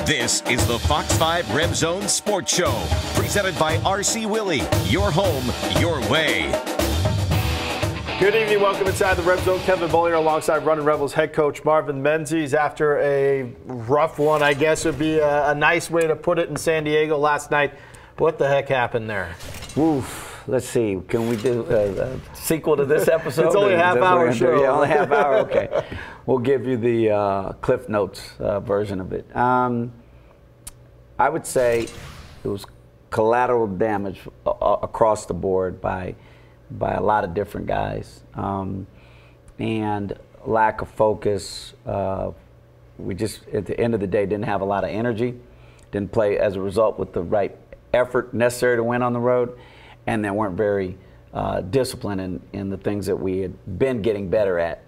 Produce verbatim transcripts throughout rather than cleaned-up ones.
This is the Fox five RebZone Sports Show, presented by R C Willey. Your home, your way. Good evening. Welcome inside the RebZone. Kevin Bolinger alongside Running Rebels head coach Marvin Menzies after a rough one, I guess would be a, a nice way to put it, in San Diego last night. What the heck happened there? Woof. Let's see. Can we do a, a sequel to this episode? It's only a half hour show. Yeah, only half hour. Okay. We'll give you the uh, Cliff Notes uh, version of it. Um, I would say it was collateral damage a- across the board by by a lot of different guys, um, and lack of focus. Uh, we just, at the end of the day, didn't have a lot of energy, didn't play as a result with the right effort necessary to win on the road, and then weren't very uh, disciplined in, in the things that we had been getting better at.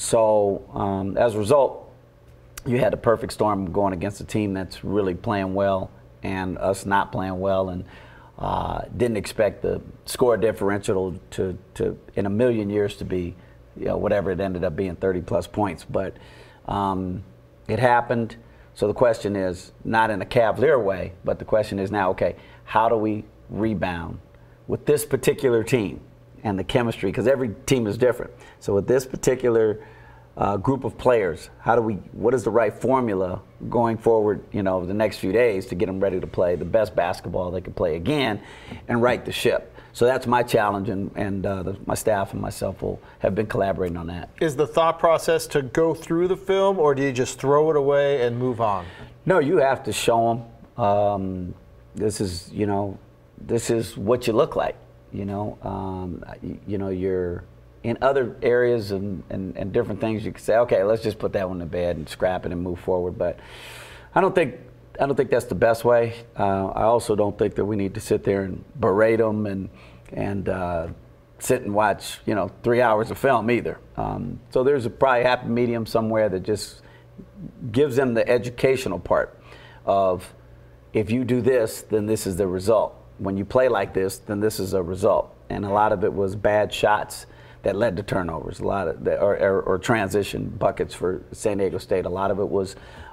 So um, as a result, you had the perfect storm going against a team that's really playing well and us not playing well, and uh, didn't expect the score differential to, to, in a million years, to be, you know, whatever it ended up being, thirty plus points. But um, it happened. So the question is, not in a cavalier way, but the question is now, okay, how do we rebound with this particular team and the chemistry? Because every team is different. So with this particular uh, group of players, how do we? What is the right formula going forward? You know, the next few days to get them ready to play the best basketball they can play again, and right the ship. So that's my challenge, and, and uh, the, my staff and myself will have been collaborating on that. Is the thought process to go through the film, or do you just throw it away and move on? No, you have to show them. Um, this is, you know, this is what you look like. You know, um, you, you know, you're in other areas and, and, and different things. You can say, okay, let's just put that one to bed and scrap it and move forward. But I don't think. I don't think that's the best way. Uh, I also don't think that we need to sit there and berate them and and uh, sit and watch, you know, three hours of film either. Um, so there's a probably happy medium somewhere that just gives them the educational part of, if you do this, then this is the result. When you play like this, then this is a result. And a lot of it was bad shots that led to turnovers, a lot of the, or, or, or transition buckets for San Diego State. A lot of it was.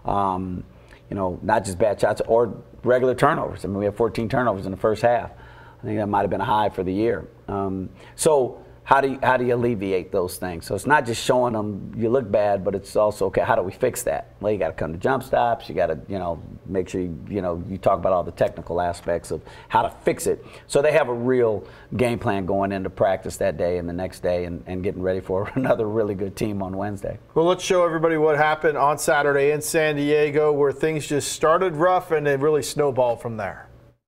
Um, You know, not just bad shots or regular turnovers. I mean, we had fourteen turnovers in the first half. I think that might have been a high for the year. Um, so how do you, how do you alleviate those things? So it's not just showing them you look bad, but it's also, okay, how do we fix that? Well, you got to come to jump stops. You got to, you know, make sure you, you know, you talk about all the technical aspects of how to fix it. So they have a real game plan going into practice that day and the next day, and, and getting ready for another really good team on Wednesday. Well, let's show everybody what happened on Saturday in San Diego, where things just started rough and it really snowballed from there.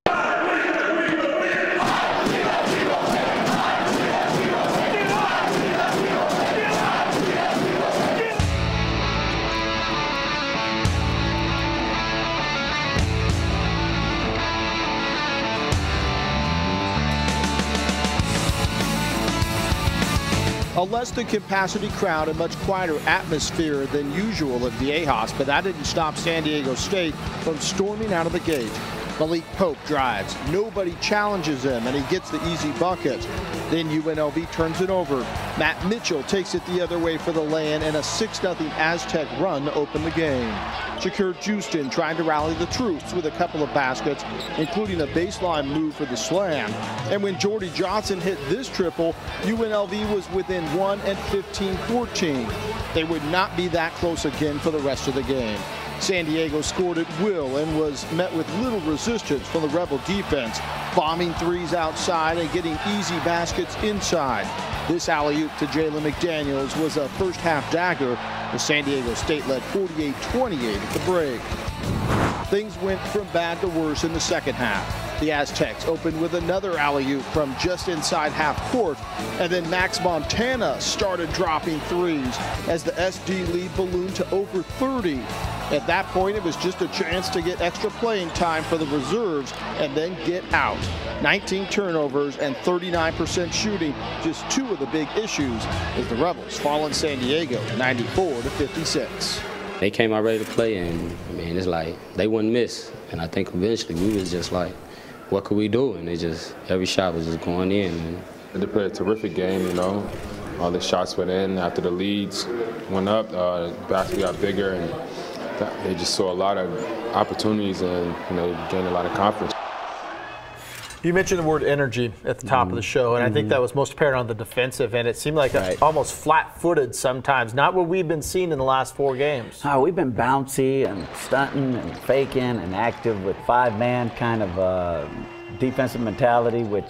A less than capacity crowd and much quieter atmosphere than usual at the A H O S, but that didn't stop San Diego State from storming out of the gate. Malik Pope drives. Nobody challenges him, and he gets the easy bucket. Then U N L V turns it over. Matt Mitchell takes it the other way for the lay-in, and a six nothing Aztec run to open the game. Shakur Houston trying to rally the troops with a couple of baskets, including a baseline move for the slam. And when Jordy Johnson hit this triple, U N L V was within one and fifteen fourteen. They would not be that close again for the rest of the game. San Diego scored at will and was met with little resistance from the Rebel defense, bombing threes outside and getting easy baskets inside. This alley-oop to Jalen McDaniels was a first-half dagger. The San Diego State led forty-eight twenty-eight at the break. Things went from bad to worse in the second half. The Aztecs opened with another alley-oop from just inside half court, and then Max Montana started dropping threes as the S D lead ballooned to over thirty. At that point, it was just a chance to get extra playing time for the reserves and then get out. nineteen turnovers and thirty-nine percent shooting, just two of the big issues as the Rebels fall in San Diego ninety-four to fifty-six. They came out ready to play, and I mean, it's like they wouldn't miss. And I think eventually we was just like, what could we do? And they just, every shot was just going in. And they played a terrific game, you know. All the shots went in after the leads went up. Uh, the basket got bigger, and they just saw a lot of opportunities and, you know, gained a lot of confidence. You mentioned the word energy at the top mm-hmm. of the show, and mm-hmm. I think that was most apparent on the defensive end. It seemed like right. a, almost flat-footed sometimes, not what we've been seeing in the last four games. Oh, we've been bouncy and stunting and faking and active with five-man kind of uh, defensive mentality, which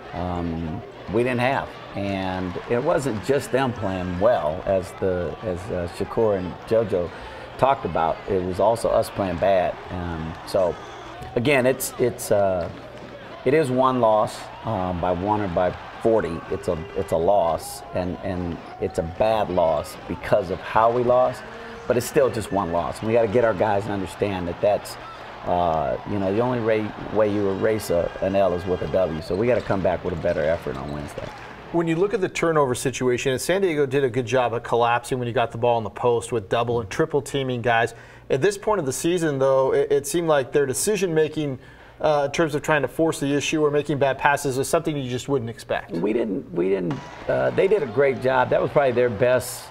um, we didn't have. And it wasn't just them playing well, as the as uh, Shakur and JoJo talked about. It was also us playing bad. Um, so, again, it's it's uh, it is one loss um, by one or by forty. It's a it's a loss, and and it's a bad loss because of how we lost. But it's still just one loss. And we got to get our guys to understand that that's uh, you know the only way, way you erase a, an L is with a W. So we got to come back with a better effort on Wednesday. When you look at the turnover situation, and San Diego did a good job of collapsing when you got the ball in the post with double and triple teaming guys. At this point of the season, though, it, it seemed like their decision-making uh, in terms of trying to force the issue or making bad passes is something you just wouldn't expect. We didn't. We didn't. Uh, they did a great job. That was probably their best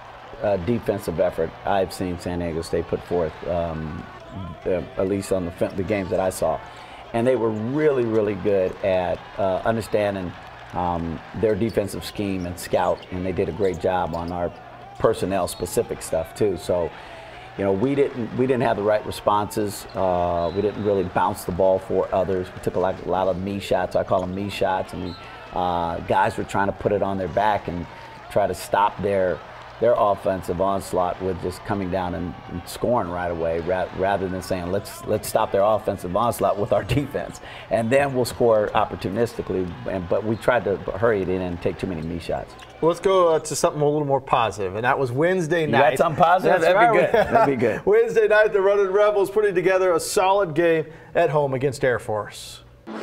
uh, defensive effort I've seen San Diego State put forth, um, uh, at least on the, the games that I saw. And they were really, really good at uh, understanding Um, their defensive scheme and scout, and they did a great job on our personnel specific stuff too. So, you know, we didn't we didn't have the right responses. Uh, we didn't really bounce the ball for others. We took a lot, a lot of me shots. I call them me shots. I mean, uh, guys were trying to put it on their back and try to stop their their offensive onslaught with just coming down and, and scoring right away, ra rather than saying let's let's stop their offensive onslaught with our defense, and then we'll score opportunistically. And, but we tried to hurry it in and take too many me shots. Well, let's go uh, to something a little more positive, and that was Wednesday night. You got something positive? That's That'd right. be good. That'd be good. Wednesday night, the Running Rebels putting together a solid game at home against Air Force.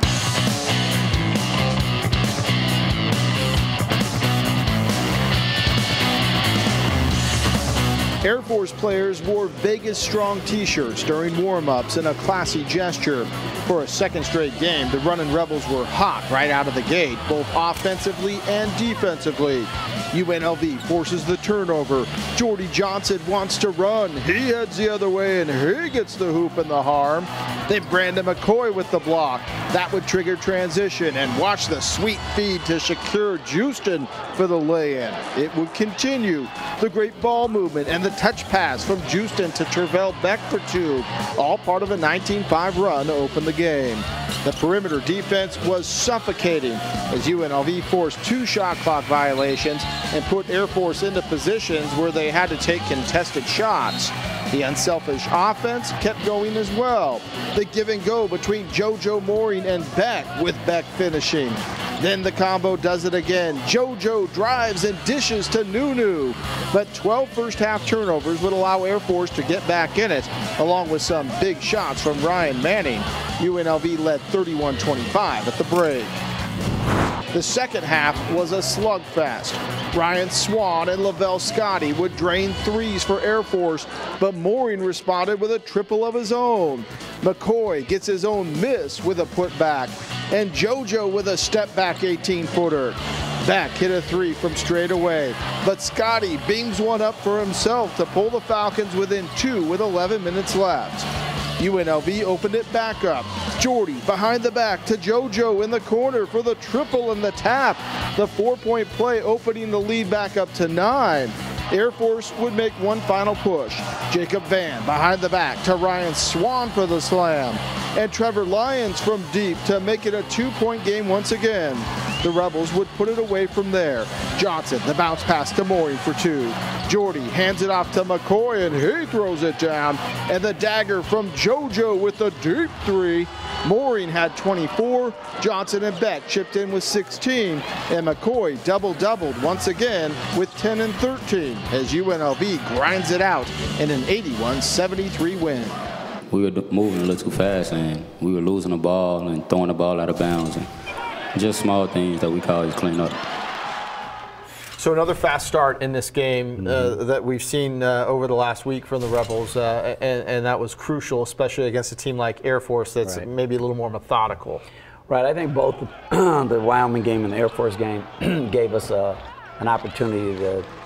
Air Force players wore Vegas Strong t-shirts during warm-ups in a classy gesture. For a second straight game, the Running Rebels were hot right out of the gate, both offensively and defensively. U N L V forces the turnover. Jordy Johnson wants to run. He heads the other way, and he gets the hoop and the harm. Then Brandon McCoy with the block. That would trigger transition, and watch the sweet feed to Shakur Houston for the lay-in. It would continue. The great ball movement and the touch pass from Houston to Tervell Beck for two, all part of a nineteen five run to open the game. The perimeter defense was suffocating as U N L V forced two shot clock violations and put Air Force into positions where they had to take contested shots. The unselfish offense kept going as well. The give and go between JoJo Mooring and Beck, with Beck finishing. Then the combo does it again. JoJo drives and dishes to Nunu. But twelve first half turnovers would allow Air Force to get back in it, along with some big shots from Ryan Manning. U N L V led thirty-one twenty-five at the break. The second half was a slugfest. Ryan Swan and Lavelle Scotty would drain threes for Air Force, but Mooring responded with a triple of his own. McCoy gets his own miss with a putback, and JoJo with a step-back eighteen-footer. Beck hit a three from straight away, but Scotty beams one up for himself to pull the Falcons within two with eleven minutes left. U N L V opened it back up. Jordy behind the back to JoJo in the corner for the triple and the tap. The four-point play opening the lead back up to nine. Air Force would make one final push. Jacob Van behind the back to Ryan Swan for the slam. And Trevor Lyons from deep to make it a two-point game once again. The Rebels would put it away from there. Johnson, the bounce pass to Mooring for two. Jordy hands it off to McCoy, and he throws it down. And the dagger from JoJo with the deep three. Mooring had twenty-four. Johnson and Beck chipped in with sixteen. And McCoy double-doubled once again with ten and thirteen as U N L V grinds it out in an eighty-one seventy-three win. We were moving a little too fast, and we were losing the ball and throwing the ball out of bounds. And just small things that we can always clean up. So another fast start in this game mm-hmm. uh, that we've seen uh, over the last week from the Rebels, uh, and, and that was crucial, especially against a team like Air Force that's right. maybe a little more methodical. Right. I think both the Wyoming game and the Air Force game gave us uh, an opportunity to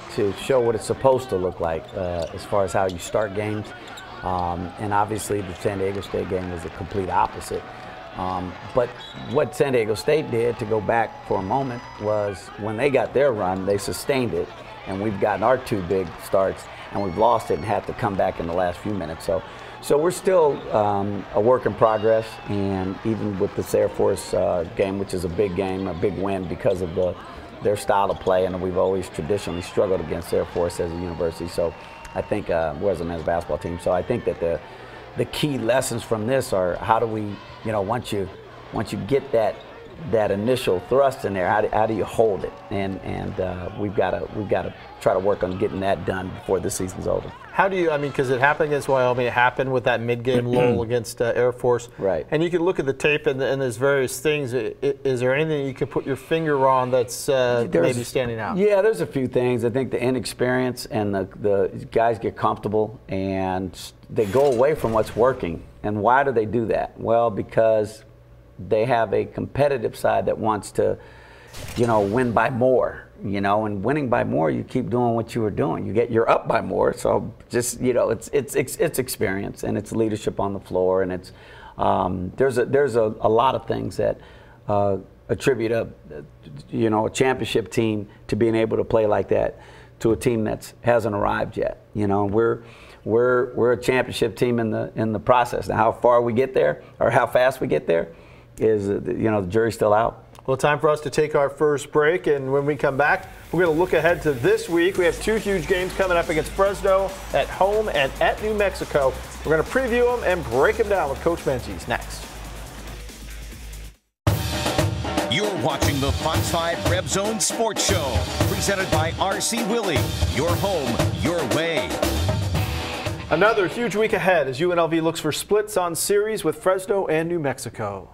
to show what it's supposed to look like uh, as far as how you start games. Um, and obviously the San Diego State game was the complete opposite. Um, but what San Diego State did, to go back for a moment, was when they got their run, they sustained it. And we've gotten our two big starts, and we've lost it and had to come back in the last few minutes. So, so we're still um, a work in progress, and even with this Air Force uh, game, which is a big game, a big win because of the their style of play, and we've always traditionally struggled against Air Force as a university. So I think, uh, was a men's basketball team. So I think that the the key lessons from this are how do we, you know, once you once you get that that initial thrust in there, how do, how do you hold it? And and uh, we've got to we've got to try to work on getting that done before the season's over. How do you, I mean, because it happened against Wyoming, it happened with that mid-game lull against uh, Air Force. Right. And you can look at the tape and, and there's various things. I, is there anything you can put your finger on that's uh, maybe standing out? Yeah, there's a few things. I think the inexperience and the, the guys get comfortable and they go away from what's working. And why do they do that? Well, because they have a competitive side that wants to, you know, win by more. You know, and winning by more, you keep doing what you were doing. You get you're up by more. So just, you know, it's it's it's, it's experience and it's leadership on the floor, and it's um, there's a there's a, a lot of things that uh, attribute a you know a championship team to being able to play like that to a team that hasn't arrived yet. You know, we're we're we're a championship team in the in the process. Now, how far we get there or how fast we get there is uh, you know the jury's still out. Well, time for us to take our first break, and when we come back, we're going to look ahead to this week. We have two huge games coming up against Fresno at home and at New Mexico. We're going to preview them and break them down with Coach Menzies next. You're watching the Fox five RebZone Sports Show, presented by R C Willey. Your home, your way. Another huge week ahead as U N L V looks for splits on series with Fresno and New Mexico.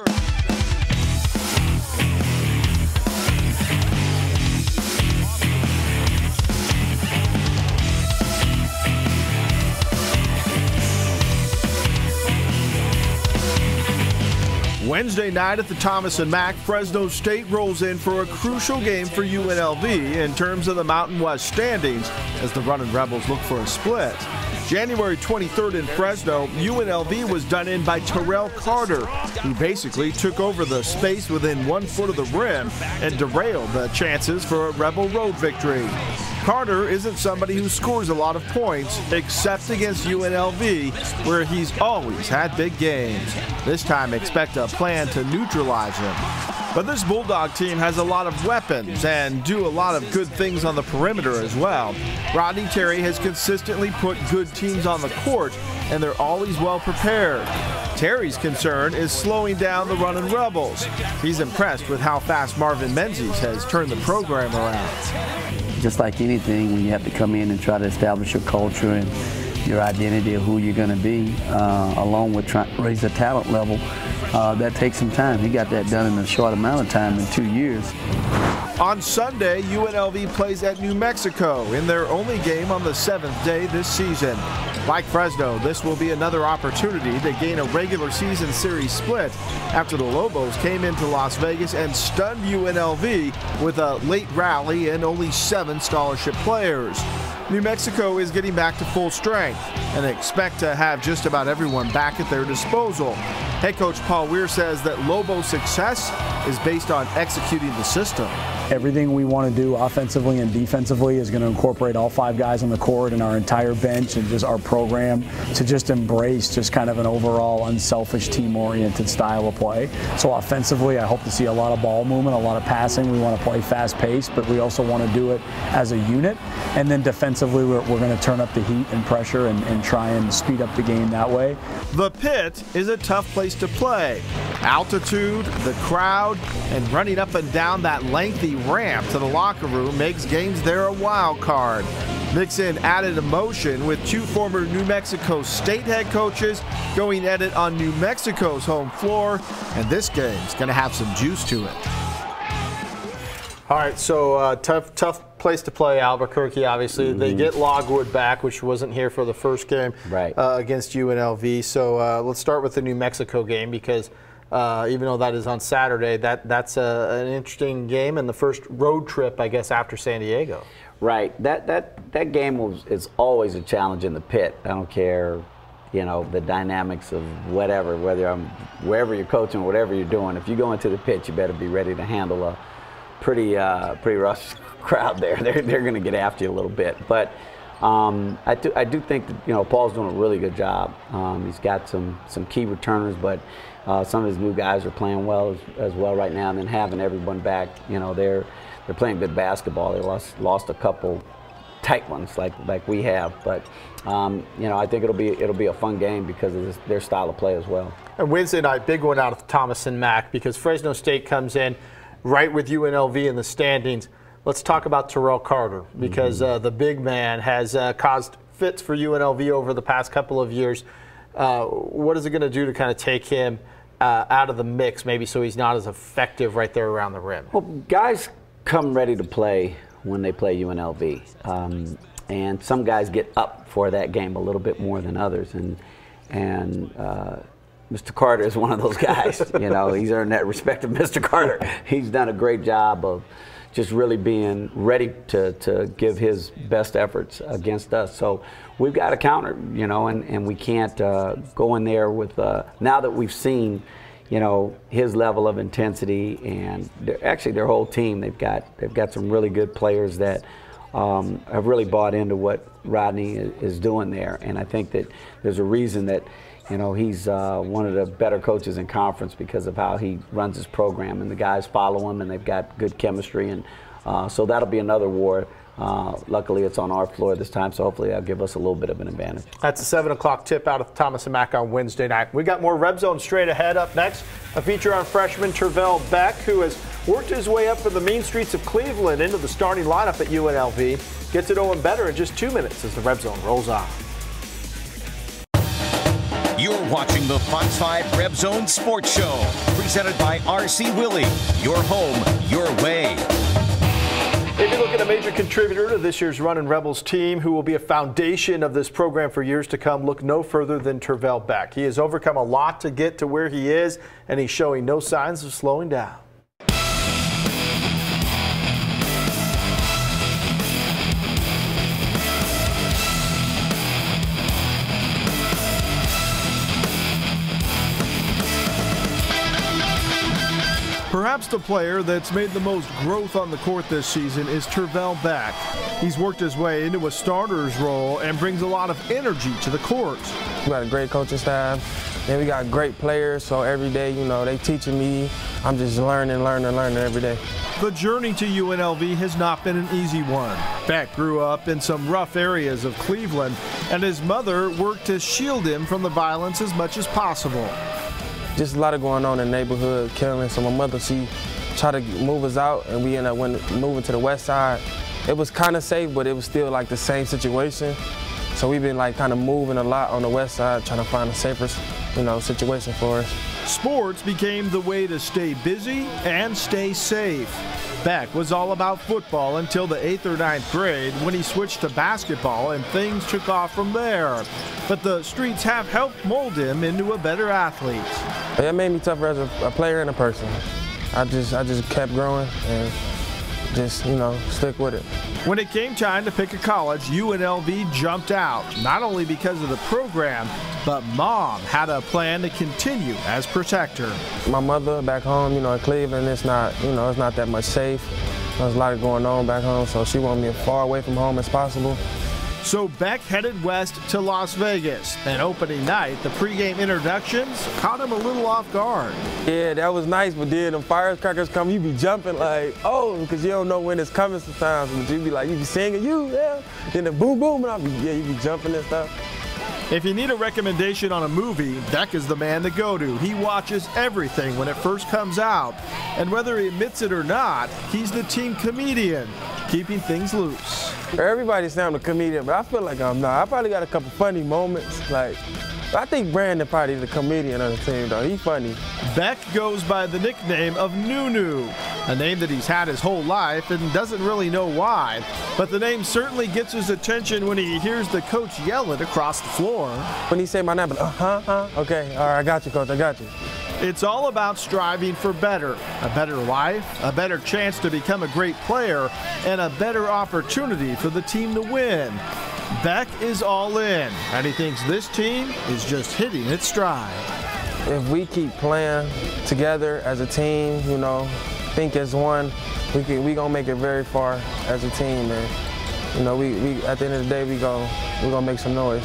Wednesday night at the Thomas and Mack, Fresno State rolls in for a crucial game for U N L V in terms of the Mountain West standings as the Runnin' Rebels look for a split. January twenty-third in Fresno, U N L V was done in by Terrell Carter, who basically took over the space within one foot of the rim and derailed the chances for a Rebel road victory. Carter isn't somebody who scores a lot of points, except against U N L V, where he's always had big games. This time, expect a plan to neutralize him. But this Bulldog team has a lot of weapons and do a lot of good things on the perimeter as well. Rodney Terry has consistently put good teams on the court, and they're always well prepared. Terry's concern is slowing down the Runnin' Rebels. He's impressed with how fast Marvin Menzies has turned the program around. Just like anything, when you have to come in and try to establish your culture and your identity of who you're going to be, uh, along with trying to raise the talent level, uh, that takes some time. He got that done in a short amount of time, in two years. On Sunday, U N L V plays at New Mexico in their only game on the seventh day this season. Like Fresno, this will be another opportunity to gain a regular season series split after the Lobos came into Las Vegas and stunned U N L V with a late rally and only seven scholarship players. New Mexico is getting back to full strength and they expect to have just about everyone back at their disposal. Head coach Paul Weir says that Lobos' success is based on executing the system. Everything we want to do offensively and defensively is going to incorporate all five guys on the court and our entire bench and just our program to just embrace just kind of an overall unselfish, team-oriented style of play. So offensively, I hope to see a lot of ball movement, a lot of passing. We want to play fast-paced, but we also want to do it as a unit. And then defensively, we're, we're going to turn up the heat and pressure and, and try and speed up the game that way. The Pit is a tough place to play. Altitude, the crowd, and running up and down that lengthy ramp to the locker room makes games there a wild card. Mix in added emotion with two former New Mexico State head coaches going at it on New Mexico's home floor, and this game's going to have some juice to it. All right, so uh, tough, tough place to play. Albuquerque, obviously, mm-hmm. They get Logwood back, which wasn't here for the first game right. uh, against U N L V. So uh, let's start with the New Mexico game because uh, even though that is on Saturday, that that's a, an interesting game and the first road trip, I guess, after San Diego. Right. That that that game was is always a challenge in the pit. I don't care, you know, the dynamics of whatever, whether I'm wherever you're coaching, whatever you're doing. If you go into the pit, you better be ready to handle a pretty uh, pretty rough crowd there. They're they're going to get after you a little bit. But um, I do I do think that, you know, Paul's doing a really good job. Um, he's got some some key returners, but uh, some of his new guys are playing well as, as well right now. And then having everyone back, you know, they're they're playing good basketball. They lost lost a couple tight ones like like we have, but um, you know, I think it'll be it'll be a fun game because of this, their style of play as well. And Wednesday night, big one out of Thomas and Mack because Fresno State comes in right with U N L V in the standings. Let's talk about Terrell Carter because mm-hmm. uh, the big man has uh, caused fits for U N L V over the past couple of years. Uh, what is it going to do to kind of take him uh, out of the mix, maybe so he's not as effective right there around the rim? Well, guys come ready to play when they play U N L V, um, and some guys get up for that game a little bit more than others, and and uh, Mister Carter is one of those guys. You know, he's earned that respect of Mister Carter. He's done a great job of just really being ready to to give his best efforts against us. So we've got to counter, you know, and and we can't uh, go in there with uh, now that we've seen, you know, his level of intensity, and actually their whole team. They've got they've got some really good players that um, have really bought into what Rodney is doing there, and I think that there's a reason that, you know, he's uh, one of the better coaches in conference because of how he runs his program, and the guys follow him, and they've got good chemistry, and uh, so that'll be another war. Uh, luckily, it's on our floor this time, so hopefully that'll give us a little bit of an advantage. That's a seven o'clock tip out of Thomas and Mack on Wednesday night. We got more RebZone straight ahead. Up next, a feature on freshman Tervell Beck, who has worked his way up from the mean streets of Cleveland into the starting lineup at U N L V. Gets it going better in just two minutes as the RebZone rolls on. You're watching the Fox five RebZone Sports Show, presented by R C Willey. Your home, your way. If you look at a major contributor to this year's Runnin' Rebels team who will be a foundation of this program for years to come, look no further than Tervell Beck. He has overcome a lot to get to where he is, and he's showing no signs of slowing down. Perhaps the player that's made the most growth on the court this season is Tervell Beck. He's worked his way into a starter's role and brings a lot of energy to the court. We got a great coaching staff, and we got great players, so every day, you know, they teaching me. I'm just learning, learning, learning every day. The journey to U N L V has not been an easy one. Beck grew up in some rough areas of Cleveland, and his mother worked to shield him from the violence as much as possible. Just a lot of going on in the neighborhood, killing. So my mother, she tried to move us out, and we ended up moving to the west side. It was kind of safe, but it was still like the same situation. So we've been like kind of moving a lot on the west side, trying to find a safer, you know, situation for us. Sports became the way to stay busy and stay safe. Beck was all about football until the eighth or ninth grade when he switched to basketball and things took off from there. But the streets have helped mold him into a better athlete. It made me tougher as a, a player and a person. I just, I just kept growing and just, you know, stick with it. When it came time to pick a college, U N L V jumped out, not only because of the program, but Mom had a plan to continue as protector. My mother back home, you know, in Cleveland, it's not, you know, it's not that much safe. There's a lot going on back home, so she wanted me as far away from home as possible. So Beck headed west to Las Vegas, and opening night, the pregame introductions caught him a little off guard. Yeah, that was nice, but then the firecrackers come, you be jumping like, oh, because you don't know when it's coming sometimes. But you be like, you be singing, you, yeah. Then the boom, boom, and I be, yeah, you be jumping and stuff. If you need a recommendation on a movie, Beck is the man to go to. He watches everything when it first comes out. And whether he admits it or not, he's the team comedian, keeping things loose. Everybody say I'm a comedian, but I feel like I'm not. I probably got a couple funny moments. Like, I think Brandon probably the comedian on the team, though. He's funny. Beck goes by the nickname of Nunu, a name that he's had his whole life and doesn't really know why. But the name certainly gets his attention when he hears the coach yell it across the floor. When he say my name, I'm like, uh-huh, uh, okay, all right, I got you, coach, I got you. It's all about striving for better, a better life, a better chance to become a great player, and a better opportunity for the team to win. Beck is all in, and he thinks this team is just hitting its stride. If we keep playing together as a team, you know, think as one, we can, we gonna make it very far as a team, and you know, we, we at the end of the day, we go we gonna make some noise.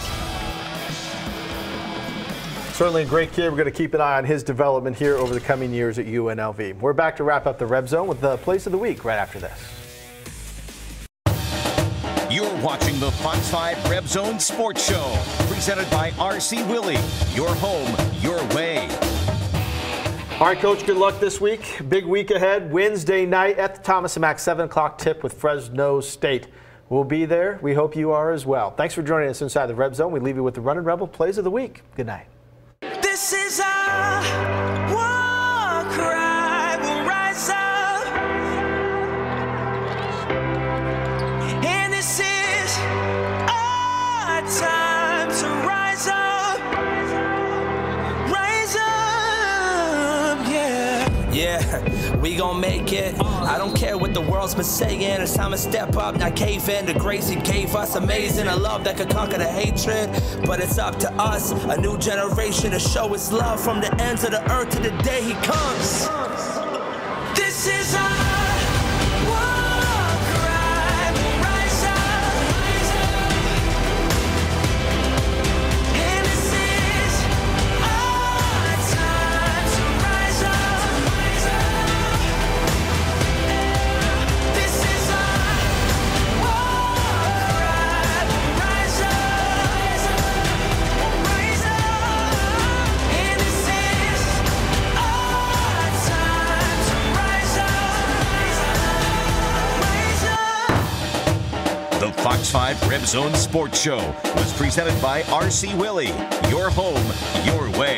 Certainly a great kid. We're going to keep an eye on his development here over the coming years at U N L V. We're back to wrap up the RebZone with the Place of the Week right after this. You're watching the Fox five RebZone Sports Show, presented by R C Willey. Your home, your way. All right, Coach, good luck this week. Big week ahead. Wednesday night at the Thomas and Mack seven o'clock tip with Fresno State. We'll be there. We hope you are as well. Thanks for joining us inside the RebZone. We leave you with the Running Rebel Plays of the Week. Good night. This is our war cry, we'll rise up, and this is our time to rise up, rise up, yeah. Yeah, we gon' make it. I don't care what the world's been saying, it's time to step up, not cave in. The grace he gave us, amazing, a love that could conquer the hatred. But it's up to us, a new generation, to show his love from the ends of the earth to the day he comes. This is our Fox five RebZone Sports Show was presented by R C Willey. Your home, your way.